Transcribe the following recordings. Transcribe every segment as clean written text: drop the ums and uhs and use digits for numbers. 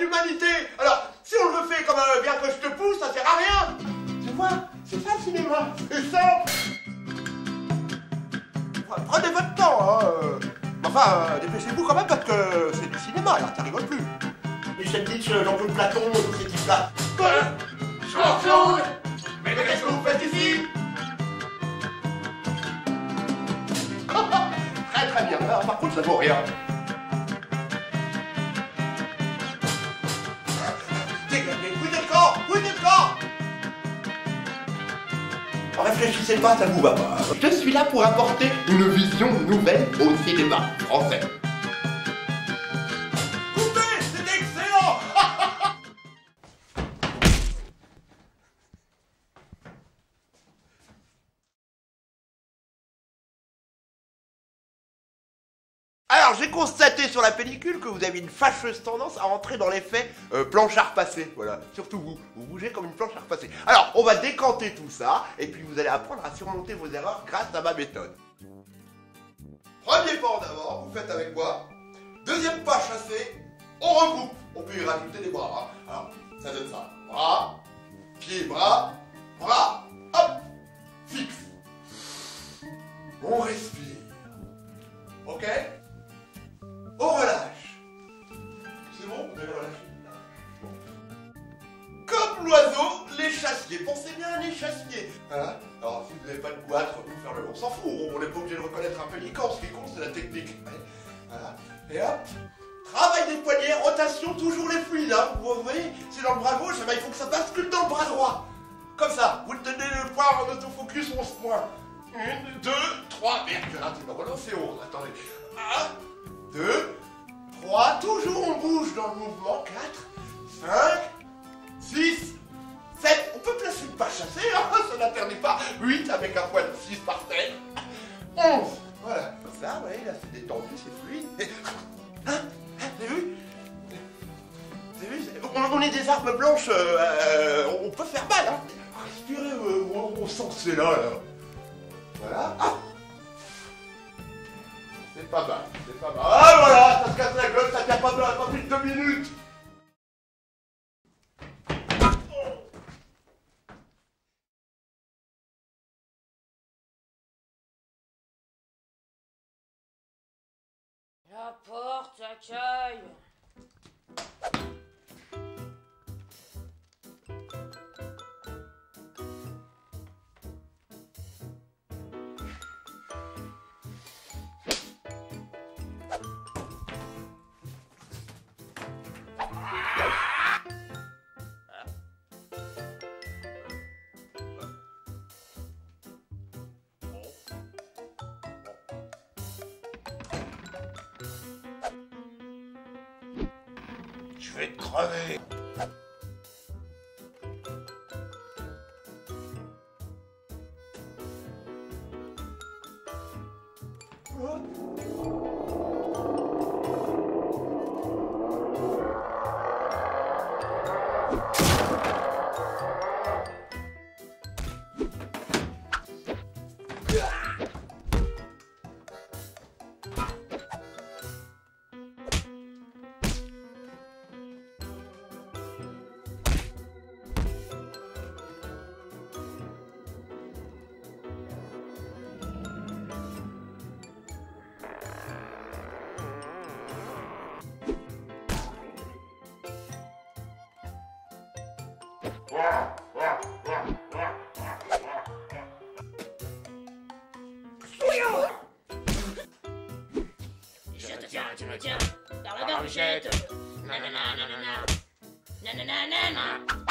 l'humanité. Alors, si on le fait comme bien que je te pousse, ça sert à rien. Tu vois, c'est ça le cinéma. C'est simple. Prenez votre temps, hein. Enfin, dépêchez-vous quand même parce que c'est du cinéma, alors ça rigole plus. Michel Ditch, Jean-Claude Platon, tous ces types-là. Jean-Claude, mais qu'est-ce que vous faites ici? Très très bien, alors, par contre ça vaut rien. Dégagez, vous êtes quand? Vous êtes quand? Réfléchissez pas, ça vous va pas. Je suis là pour apporter une vision nouvelle au cinéma français. Coupez, c'est excellent. Alors, j'ai constaté sur la pellicule que vous avez une fâcheuse tendance à entrer dans l'effet planche à repasser. Voilà, surtout vous. Vous bougez comme une planche à repasser. Alors, on va décanter tout ça, et puis vous allez apprendre à surmonter vos erreurs grâce à ma méthode. Premier pas d'abord, vous faites avec moi. Deuxième pas chassé, on regroupe. On peut y rajouter des bras. Hein. Alors, ça donne ça. Bras, pied, bras, bras, hop, fixe. On respire. Ok? On relâche. C'est bon? Vous avez relâché? Bon. Comme l'oiseau, l'échassier. Pensez bien à l'échassier. Voilà. Alors, si vous n'avez pas de goitre, vous faire le... On s'en fout. On n'est pas obligé de reconnaître un pélican. Ce qui compte, c'est la technique. Voilà. Et hop. Travail des poignets, rotation, toujours les fluides. Hein. Vous voyez, c'est dans le bras gauche, il faut que ça bascule dans le bras droit. Comme ça. Vous tenez le poing en autofocus, 11 points. 1, 2, 3. Merde, j'ai raté. Bon, non, c'est 11. Attendez. 1, 2, 3, toujours on bouge dans le mouvement, 4, 5, 6, 7, on peut placer une pas chassée, hein, ça n'interdit pas, 8 avec un poids de 6 par tête, 11, voilà, ça, ouais, là c'est détendu, c'est fluide, hein, vous avez vu? Vous avez vu, on est des armes blanches, on peut faire mal, hein, respirez, on sent que c'est là, voilà, ah. C'est pas mal, c'est pas mal. Ah voilà, ça se casse la gueule, ça tient pas plus de 2 minutes. La porte accueille. Je vais te crever. Je te tiens, tu me tiens, par la barbichette. Nanana, nanana. Nanana, nanana.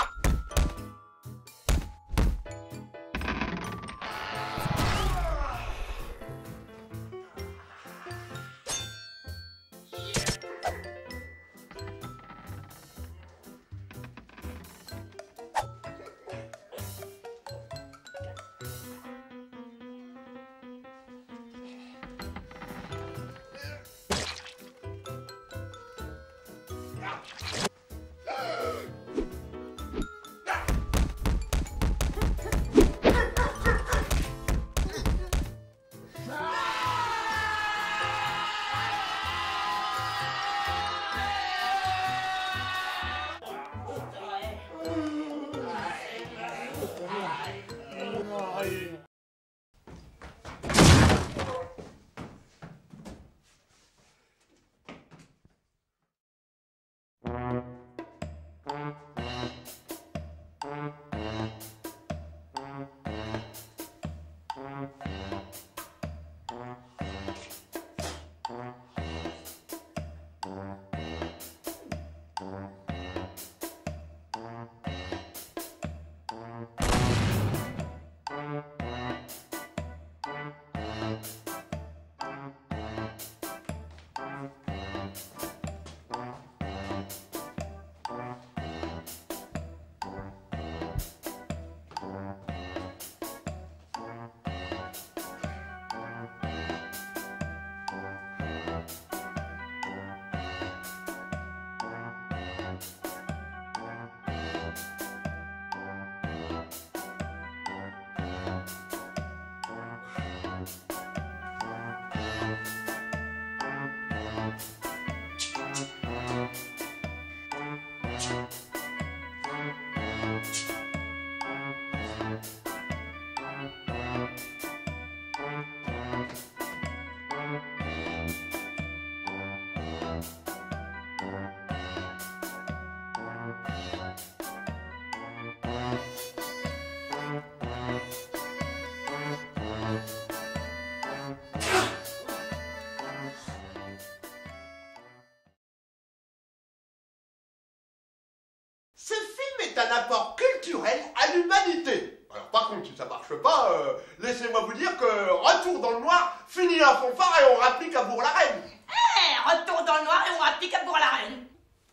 l'arène à l'humanité. Alors par contre, si ça marche pas, laissez-moi vous dire que retour dans le noir, fini la fanfare et on rapplique à Bourg-la-Reine. Retour dans le noir et on rapplique à Bourg-la-Reine.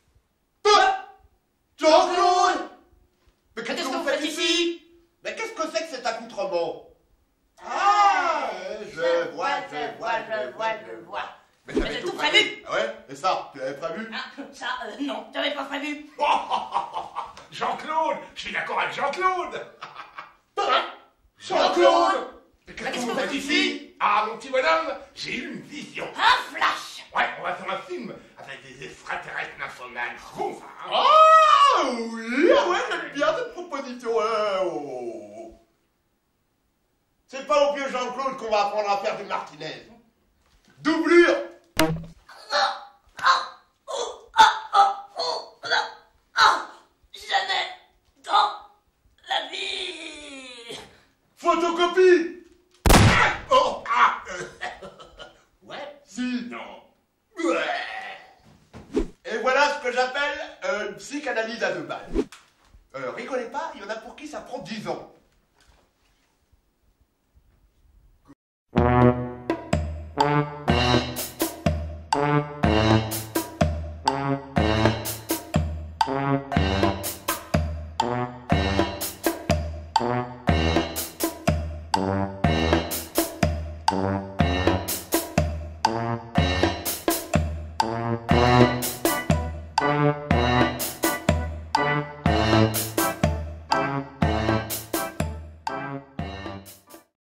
Jean-Claude! Mais Qu'est-ce que vous faites ici? Mais qu'est-ce que c'est que cet accoutrement? Je vois. Mais Mais t'avais j'ai tout prévu. Ah ouais? Et ça, tu l'avais prévu? Ah, ça, non, t'avais pas prévu. Jean-Claude, je suis d'accord avec Jean-Claude. Jean-Claude! Mais qu'est-ce que vous faites ici? Ah, mon petit bonhomme, j'ai eu une vision. Un flash. Ouais, on va faire un film avec des extraterrestres nymphomanes. Bon, ça, hein. Ah oui, ah ouais, j'aime bien cette proposition. C'est pas au vieux Jean-Claude qu'on va apprendre à faire du Martinez. Doublure. Jamais dans la vie. Photocopie. Ouais. Si. Non. Et voilà ce que j'appelle une psychanalyse à deux balles. Rigolez pas, il y en a pour qui ça prend 10 ans.